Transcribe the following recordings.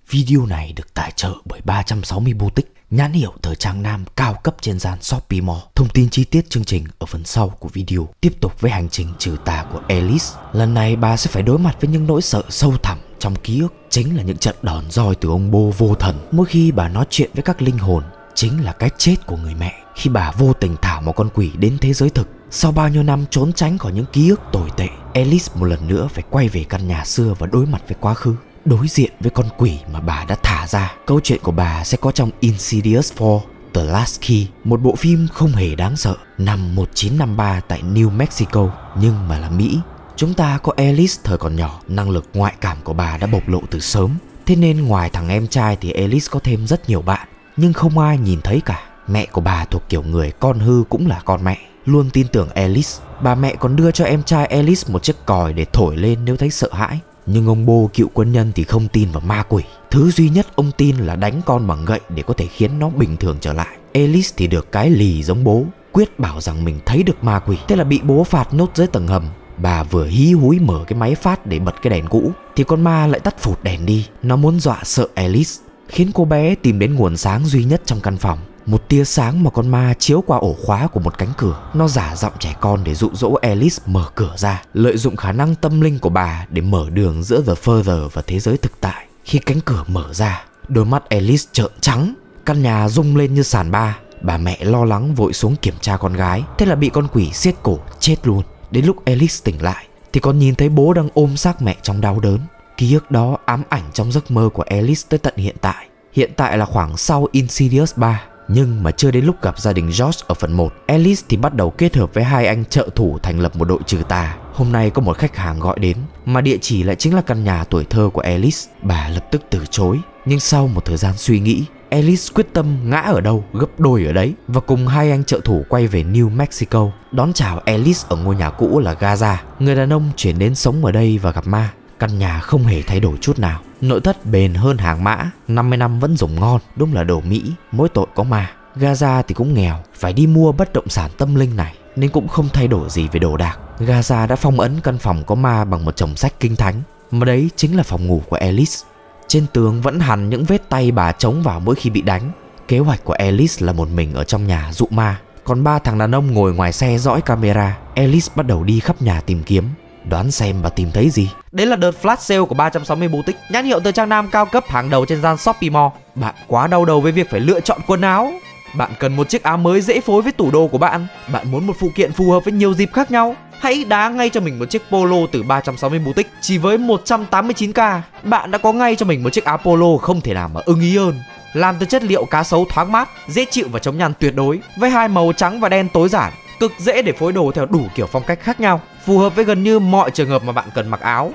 Video này được tài trợ bởi 360 Boutique, nhãn hiệu thời trang nam cao cấp trên sàn Shopee Mall. Thông tin chi tiết chương trình ở phần sau của video. Tiếp tục với hành trình trừ tà của Alice. Lần này bà sẽ phải đối mặt với những nỗi sợ sâu thẳm trong ký ức, chính là những trận đòn roi từ ông bô vô thần mỗi khi bà nói chuyện với các linh hồn, chính là cái chết của người mẹ khi bà vô tình thả một con quỷ đến thế giới thực. Sau bao nhiêu năm trốn tránh khỏi những ký ức tồi tệ, Alice một lần nữa phải quay về căn nhà xưa và đối mặt với quá khứ, đối diện với con quỷ mà bà đã thả ra. Câu chuyện của bà sẽ có trong Insidious 4 The Last Key, một bộ phim không hề đáng sợ, năm 1953 tại New Mexico nhưng mà là Mỹ. Chúng ta có Alice thời còn nhỏ, năng lực ngoại cảm của bà đã bộc lộ từ sớm. Thế nên ngoài thằng em trai thì Alice có thêm rất nhiều bạn, nhưng không ai nhìn thấy cả. Mẹ của bà thuộc kiểu người con hư cũng là con mẹ, luôn tin tưởng Alice. Bà mẹ còn đưa cho em trai Alice một chiếc còi để thổi lên nếu thấy sợ hãi. Nhưng ông bô cựu quân nhân thì không tin vào ma quỷ. Thứ duy nhất ông tin là đánh con bằng gậy để có thể khiến nó bình thường trở lại. Alice thì được cái lì giống bố, quyết bảo rằng mình thấy được ma quỷ. Thế là bị bố phạt nốt dưới tầng hầm. Bà vừa hí húi mở cái máy phát để bật cái đèn cũ thì con ma lại tắt phụt đèn đi. Nó muốn dọa sợ Alice, khiến cô bé tìm đến nguồn sáng duy nhất trong căn phòng. Một tia sáng mà con ma chiếu qua ổ khóa của một cánh cửa. Nó giả giọng trẻ con để dụ dỗ Alice mở cửa ra, lợi dụng khả năng tâm linh của bà để mở đường giữa The Further và thế giới thực tại. Khi cánh cửa mở ra, đôi mắt Alice trợn trắng, căn nhà rung lên như sàn ba. Bà mẹ lo lắng vội xuống kiểm tra con gái, thế là bị con quỷ siết cổ chết luôn. Đến lúc Alice tỉnh lại thì còn nhìn thấy bố đang ôm xác mẹ trong đau đớn. Ký ức đó ám ảnh trong giấc mơ của Alice tới tận hiện tại. Hiện tại là khoảng sau Insidious 3. Nhưng mà chưa đến lúc gặp gia đình George ở phần 1, Alice thì bắt đầu kết hợp với hai anh trợ thủ thành lập một đội trừ tà. Hôm nay có một khách hàng gọi đến, mà địa chỉ lại chính là căn nhà tuổi thơ của Alice. Bà lập tức từ chối, nhưng sau một thời gian suy nghĩ, Alice quyết tâm ngã ở đâu gấp đôi ở đấy, và cùng hai anh trợ thủ quay về New Mexico đón chào Alice ở ngôi nhà cũ là Gaza. Người đàn ông chuyển đến sống ở đây và gặp ma. Căn nhà không hề thay đổi chút nào, nội thất bền hơn hàng mã, 50 năm vẫn dùng ngon, đúng là đồ Mỹ, mỗi tội có ma. Gaza thì cũng nghèo, phải đi mua bất động sản tâm linh này nên cũng không thay đổi gì về đồ đạc. Gaza đã phong ấn căn phòng có ma bằng một chồng sách kinh thánh, mà đấy chính là phòng ngủ của Alice. Trên tường vẫn hằn những vết tay bà chống vào mỗi khi bị đánh. Kế hoạch của Alice là một mình ở trong nhà dụ ma, còn ba thằng đàn ông ngồi ngoài xe dõi camera. Alice bắt đầu đi khắp nhà tìm kiếm. Đoán xem bà tìm thấy gì? Đấy là đợt flash sale của 360 Boutique, nhãn hiệu thời trang nam cao cấp hàng đầu trên sàn Shopee Mall. Bạn quá đau đầu với việc phải lựa chọn quần áo. Bạn cần một chiếc áo mới dễ phối với tủ đồ của bạn. Bạn muốn một phụ kiện phù hợp với nhiều dịp khác nhau. Hãy đá ngay cho mình một chiếc polo từ 360 Boutique chỉ với 189k. Bạn đã có ngay cho mình một chiếc áo polo không thể nào mà ưng ý hơn. Làm từ chất liệu cá sấu thoáng mát, dễ chịu và chống nhăn tuyệt đối, với hai màu trắng và đen tối giản, cực dễ để phối đồ theo đủ kiểu phong cách khác nhau, phù hợp với gần như mọi trường hợp mà bạn cần mặc áo.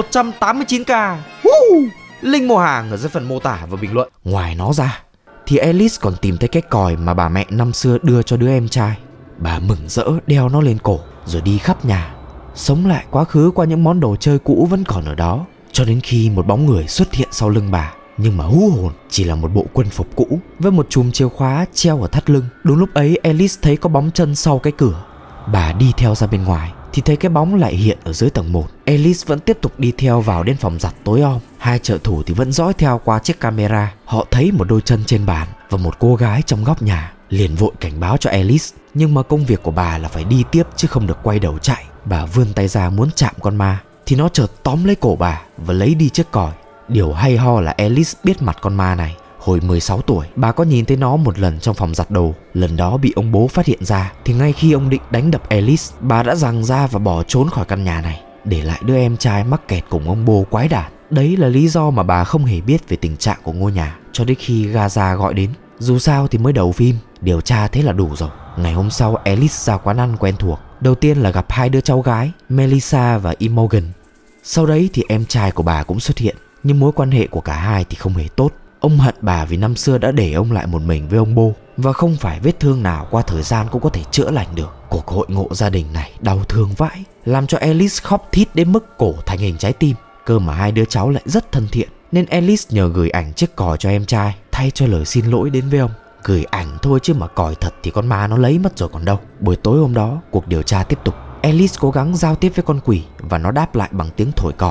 189k. Link mua hàng ở dưới phần mô tả và bình luận. Ngoài nó ra thì Alice còn tìm thấy cái còi mà bà mẹ năm xưa đưa cho đứa em trai. Bà mừng rỡ đeo nó lên cổ rồi đi khắp nhà, sống lại quá khứ qua những món đồ chơi cũ vẫn còn ở đó, cho đến khi một bóng người xuất hiện sau lưng bà. Nhưng mà hú hồn, chỉ là một bộ quân phục cũ với một chùm chìa khóa treo ở thắt lưng. Đúng lúc ấy Alice thấy có bóng chân sau cái cửa. Bà đi theo ra bên ngoài thì thấy cái bóng lại hiện ở dưới tầng 1. Alice vẫn tiếp tục đi theo vào đến phòng giặt tối om. Hai trợ thủ thì vẫn dõi theo qua chiếc camera. Họ thấy một đôi chân trên bàn và một cô gái trong góc nhà, liền vội cảnh báo cho Alice. Nhưng mà công việc của bà là phải đi tiếp chứ không được quay đầu chạy. Bà vươn tay ra muốn chạm con ma thì nó chợt tóm lấy cổ bà và lấy đi chiếc còi. Điều hay ho là Alice biết mặt con ma này. Hồi 16 tuổi, bà có nhìn thấy nó một lần trong phòng giặt đồ. Lần đó bị ông bố phát hiện ra thì ngay khi ông định đánh đập Alice, bà đã giằng ra và bỏ trốn khỏi căn nhà này, để lại đứa em trai mắc kẹt cùng ông bố quái đản. Đấy là lý do mà bà không hề biết về tình trạng của ngôi nhà cho đến khi Gaza gọi đến. Dù sao thì mới đầu phim, điều tra thế là đủ rồi. Ngày hôm sau Alice ra quán ăn quen thuộc. Đầu tiên là gặp hai đứa cháu gái, Melissa và Imogen. Sau đấy thì em trai của bà cũng xuất hiện, nhưng mối quan hệ của cả hai thì không hề tốt. Ông hận bà vì năm xưa đã để ông lại một mình với ông bô, và không phải vết thương nào qua thời gian cũng có thể chữa lành được. Cuộc hội ngộ gia đình này đau thương vãi, làm cho Alice khóc thít đến mức cổ thành hình trái tim. Cơ mà hai đứa cháu lại rất thân thiện, nên Alice nhờ gửi ảnh chiếc còi cho em trai thay cho lời xin lỗi đến với ông. Gửi ảnh thôi chứ mà còi thật thì con ma nó lấy mất rồi còn đâu. Buổi tối hôm đó, cuộc điều tra tiếp tục. Alice cố gắng giao tiếp với con quỷ và nó đáp lại bằng tiếng thổi còi.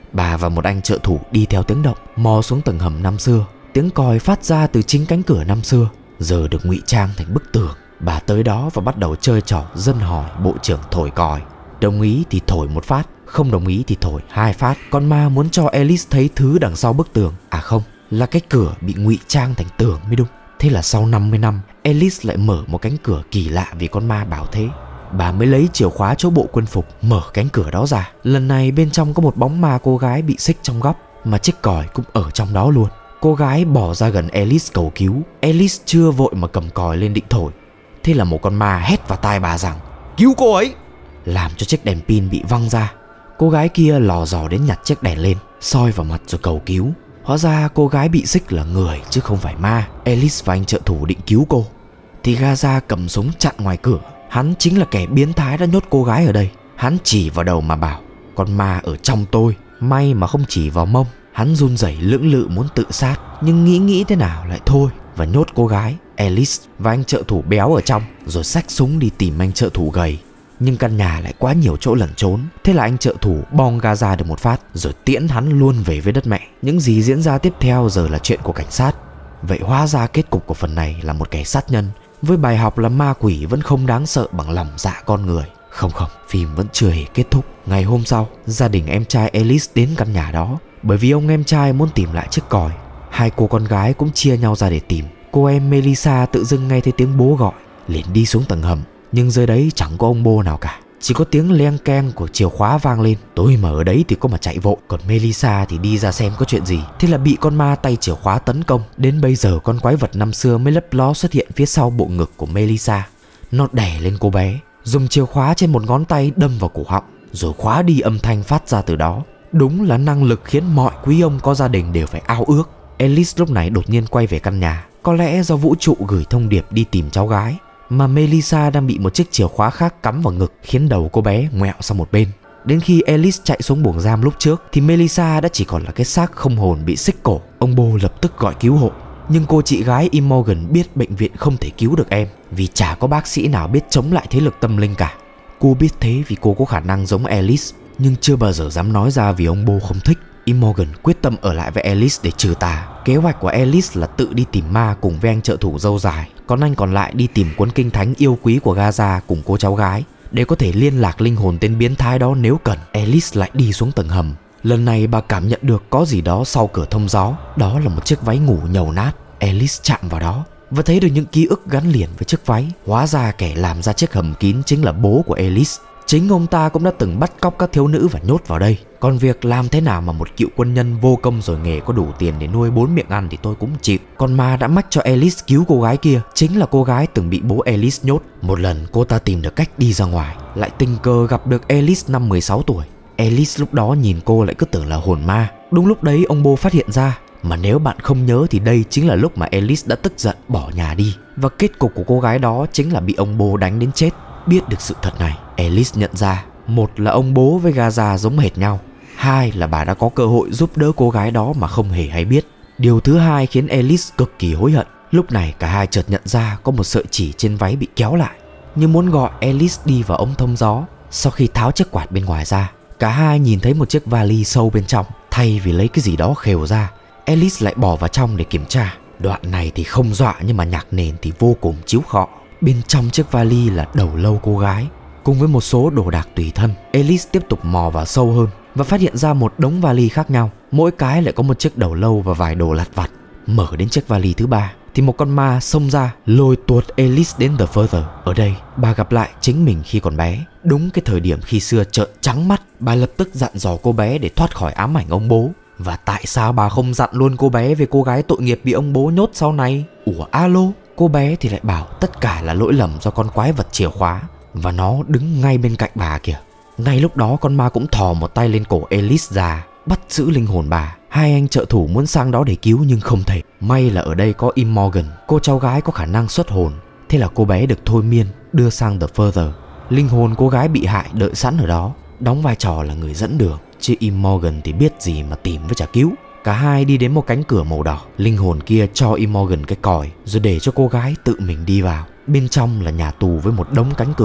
Bà và một anh trợ thủ đi theo tiếng động mò xuống tầng hầm năm xưa. Tiếng còi phát ra từ chính cánh cửa năm xưa, giờ được ngụy trang thành bức tường. Bà tới đó và bắt đầu chơi trò dân hỏi bộ trưởng thổi còi. Đồng ý thì thổi một phát, không đồng ý thì thổi 2 phát. Con ma muốn cho Alice thấy thứ đằng sau bức tường. À không, là cái cửa bị ngụy trang thành tường mới đúng. Thế là sau 50 năm, Alice lại mở một cánh cửa kỳ lạ vì con ma bảo thế. Bà mới lấy chìa khóa chỗ bộ quân phục, mở cánh cửa đó ra. Lần này bên trong có một bóng ma cô gái bị xích trong góc, mà chiếc còi cũng ở trong đó luôn. Cô gái bỏ ra gần Alice cầu cứu. Alice chưa vội mà cầm còi lên định thổi. Thế là một con ma hét vào tai bà rằng cứu cô ấy, làm cho chiếc đèn pin bị văng ra. Cô gái kia lò dò đến nhặt chiếc đèn lên, soi vào mặt rồi cầu cứu. Hóa ra cô gái bị xích là người chứ không phải ma. Alice và anh trợ thủ định cứu cô thì Gaza cầm súng chặn ngoài cửa. Hắn chính là kẻ biến thái đã nhốt cô gái ở đây. Hắn chỉ vào đầu mà bảo con ma ở trong tôi. May mà không chỉ vào mông. Hắn run rẩy lưỡng lự muốn tự sát, nhưng nghĩ thế nào lại thôi và nhốt cô gái, Alice và anh trợ thủ béo ở trong, rồi xách súng đi tìm anh trợ thủ gầy. Nhưng căn nhà lại quá nhiều chỗ lẩn trốn. Thế là anh trợ thủ bong Gaza được một phát rồi tiễn hắn luôn về với đất mẹ. Những gì diễn ra tiếp theo giờ là chuyện của cảnh sát. Vậy hóa ra kết cục của phần này là một kẻ sát nhân, với bài học là ma quỷ vẫn không đáng sợ bằng lòng dạ con người. Không, phim vẫn chưa hề kết thúc. Ngày hôm sau, gia đình em trai Alice đến căn nhà đó, bởi vì ông em trai muốn tìm lại chiếc còi. Hai cô con gái cũng chia nhau ra để tìm. Cô em Melissa tự dưng nghe thấy tiếng bố gọi, liền đi xuống tầng hầm. Nhưng dưới đấy chẳng có ông bố nào cả, chỉ có tiếng leng keng của chìa khóa vang lên. Tôi mà ở đấy thì có mà chạy vội, còn Melissa thì đi ra xem có chuyện gì. Thế là bị con ma tay chìa khóa tấn công. Đến bây giờ con quái vật năm xưa mới lấp ló xuất hiện phía sau bộ ngực của Melissa. Nó đè lên cô bé, dùng chìa khóa trên một ngón tay đâm vào cổ họng, rồi khóa đi âm thanh phát ra từ đó. Đúng là năng lực khiến mọi quý ông có gia đình đều phải ao ước. Alice lúc này đột nhiên quay về căn nhà, có lẽ do vũ trụ gửi thông điệp đi tìm cháu gái, mà Melissa đang bị một chiếc chìa khóa khác cắm vào ngực, khiến đầu cô bé ngoẹo sang một bên. Đến khi Alice chạy xuống buồng giam lúc trước thì Melissa đã chỉ còn là cái xác không hồn bị xích cổ. Ông bố lập tức gọi cứu hộ, nhưng cô chị gái Imogen biết bệnh viện không thể cứu được em, vì chả có bác sĩ nào biết chống lại thế lực tâm linh cả. Cô biết thế vì cô có khả năng giống Alice, nhưng chưa bao giờ dám nói ra vì ông bố không thích. Imogen quyết tâm ở lại với Alice để trừ tà. Kế hoạch của Alice là tự đi tìm ma cùng với anh trợ thủ dâu dài, còn anh còn lại đi tìm cuốn kinh thánh yêu quý của Gaza cùng cô cháu gái, để có thể liên lạc linh hồn tên biến thái đó nếu cần. Alice lại đi xuống tầng hầm. Lần này bà cảm nhận được có gì đó sau cửa thông gió. Đó là một chiếc váy ngủ nhầu nát. Alice chạm vào đó và thấy được những ký ức gắn liền với chiếc váy. Hóa ra kẻ làm ra chiếc hầm kín chính là bố của Alice. Chính ông ta cũng đã từng bắt cóc các thiếu nữ và nhốt vào đây. Còn việc làm thế nào mà một cựu quân nhân vô công rồi nghề có đủ tiền để nuôi 4 miệng ăn thì tôi cũng chịu. Còn ma đã mách cho Alice cứu cô gái kia chính là cô gái từng bị bố Alice nhốt. Một lần cô ta tìm được cách đi ra ngoài, lại tình cờ gặp được Alice năm 16 tuổi. Alice lúc đó nhìn cô lại cứ tưởng là hồn ma. Đúng lúc đấy ông bố phát hiện ra. Mà nếu bạn không nhớ thì đây chính là lúc mà Alice đã tức giận bỏ nhà đi. Và kết cục của cô gái đó chính là bị ông bố đánh đến chết. Biết được sự thật này, Alice nhận ra, một là ông bố với Gaza giống hệt nhau, hai là bà đã có cơ hội giúp đỡ cô gái đó mà không hề hay biết. Điều thứ hai khiến Alice cực kỳ hối hận. Lúc này cả hai chợt nhận ra có một sợi chỉ trên váy bị kéo lại, như muốn gọi Alice đi vào ống thông gió. Sau khi tháo chiếc quạt bên ngoài ra, cả hai nhìn thấy một chiếc vali sâu bên trong. Thay vì lấy cái gì đó khều ra, Alice lại bỏ vào trong để kiểm tra. Đoạn này thì không dọa nhưng mà nhạc nền thì vô cùng chiếu khọ. Bên trong chiếc vali là đầu lâu cô gái cùng với một số đồ đạc tùy thân. Alice tiếp tục mò vào sâu hơn và phát hiện ra một đống vali khác nhau, mỗi cái lại có một chiếc đầu lâu và vài đồ lặt vặt. Mở đến chiếc vali thứ ba thì một con ma xông ra lôi tuột Alice đến The Further. Ở đây bà gặp lại chính mình khi còn bé, đúng cái thời điểm khi xưa trợn trắng mắt. Bà lập tức dặn dò cô bé để thoát khỏi ám ảnh ông bố. Và tại sao bà không dặn luôn cô bé về cô gái tội nghiệp bị ông bố nhốt sau này? Ủa alo, cô bé thì lại bảo tất cả là lỗi lầm do con quái vật chìa khóa, và nó đứng ngay bên cạnh bà kìa. Ngay lúc đó con ma cũng thò một tay lên cổ Alice ra, bắt giữ linh hồn bà. Hai anh trợ thủ muốn sang đó để cứu nhưng không thể. May là ở đây có Imogen, cô cháu gái có khả năng xuất hồn. Thế là cô bé được thôi miên đưa sang The Further. Linh hồn cô gái bị hại đợi sẵn ở đó, đóng vai trò là người dẫn đường, chứ Imogen thì biết gì mà tìm với chả cứu. Cả hai đi đến một cánh cửa màu đỏ. Linh hồn kia cho Imogen cái còi rồi để cho cô gái tự mình đi vào. Bên trong là nhà tù với một đống cánh cửa.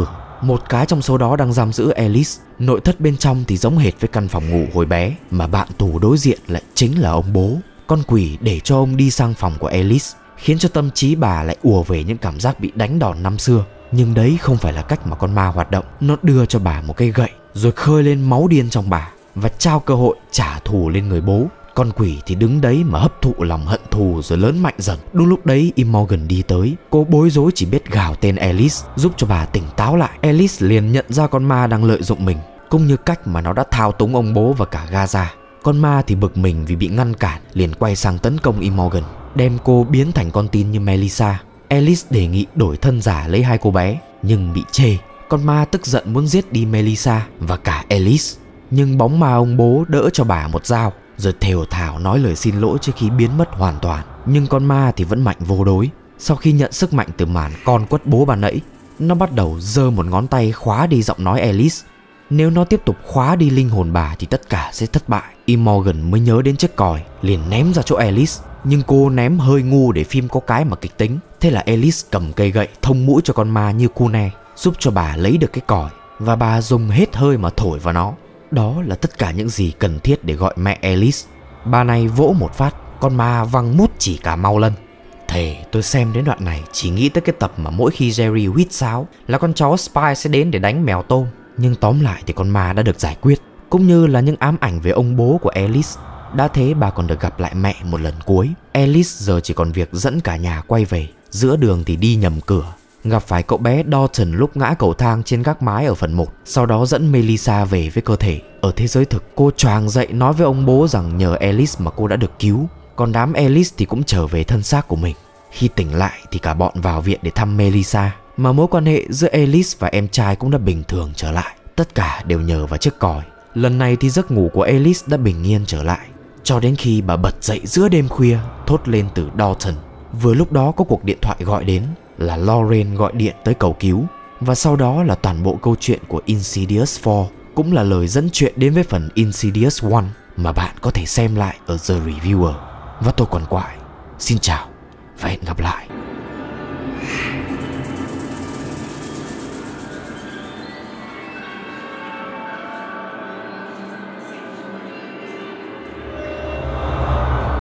Một cái trong số đó đang giam giữ Alice. Nội thất bên trong thì giống hệt với căn phòng ngủ hồi bé, mà bạn tù đối diện lại chính là ông bố. Con quỷ để cho ông đi sang phòng của Alice, khiến cho tâm trí bà lại ùa về những cảm giác bị đánh đòn năm xưa. Nhưng đấy không phải là cách mà con ma hoạt động. Nó đưa cho bà một cây gậy, rồi khơi lên máu điên trong bà và trao cơ hội trả thù lên người bố. Con quỷ thì đứng đấy mà hấp thụ lòng hận thù rồi lớn mạnh dần. Đúng lúc đấy Imogen đi tới. Cô bối rối chỉ biết gào tên Alice, giúp cho bà tỉnh táo lại. Alice liền nhận ra con ma đang lợi dụng mình, cũng như cách mà nó đã thao túng ông bố và cả Gaza. Con ma thì bực mình vì bị ngăn cản, liền quay sang tấn công Imogen, đem cô biến thành con tin như Melissa. Alice đề nghị đổi thân giả lấy hai cô bé, nhưng bị chê. Con ma tức giận muốn giết đi Melissa và cả Alice, nhưng bóng ma ông bố đỡ cho bà một dao, rồi thều thào nói lời xin lỗi trước khi biến mất hoàn toàn. Nhưng con ma thì vẫn mạnh vô đối. Sau khi nhận sức mạnh từ màn con quất bố ban nãy, nó bắt đầu giơ một ngón tay khóa đi giọng nói Alice. Nếu nó tiếp tục khóa đi linh hồn bà thì tất cả sẽ thất bại. Imogen mới nhớ đến chiếc còi, liền ném ra chỗ Alice. Nhưng cô ném hơi ngu để phim có cái mà kịch tính. Thế là Alice cầm cây gậy thông mũi cho con ma như cune, giúp cho bà lấy được cái còi, và bà dùng hết hơi mà thổi vào nó. Đó là tất cả những gì cần thiết để gọi mẹ Alice. Bà này vỗ một phát, con ma văng mút chỉ cả mau lân. Thề tôi xem đến đoạn này chỉ nghĩ tới cái tập mà mỗi khi Jerry huýt sáo là con chó Spy sẽ đến để đánh mèo tôm. Nhưng tóm lại thì con ma đã được giải quyết, cũng như là những ám ảnh về ông bố của Alice. Đã thế bà còn được gặp lại mẹ một lần cuối. Alice giờ chỉ còn việc dẫn cả nhà quay về. Giữa đường thì đi nhầm cửa, gặp phải cậu bé Dalton lúc ngã cầu thang trên gác mái ở phần 1. Sau đó dẫn Melissa về với cơ thể. Ở thế giới thực, cô choàng dậy nói với ông bố rằng nhờ Alice mà cô đã được cứu. Còn đám Alice thì cũng trở về thân xác của mình. Khi tỉnh lại thì cả bọn vào viện để thăm Melissa, mà mối quan hệ giữa Alice và em trai cũng đã bình thường trở lại. Tất cả đều nhờ vào chiếc còi. Lần này thì giấc ngủ của Alice đã bình yên trở lại, cho đến khi bà bật dậy giữa đêm khuya, thốt lên từ Dalton. Vừa lúc đó có cuộc điện thoại gọi đến, là Lauren gọi điện tới cầu cứu. Và sau đó là toàn bộ câu chuyện của Insidious 4, cũng là lời dẫn chuyện đến với phần Insidious 1 mà bạn có thể xem lại ở The Reviewer. Và tôi còn Quại, xin chào và hẹn gặp lại.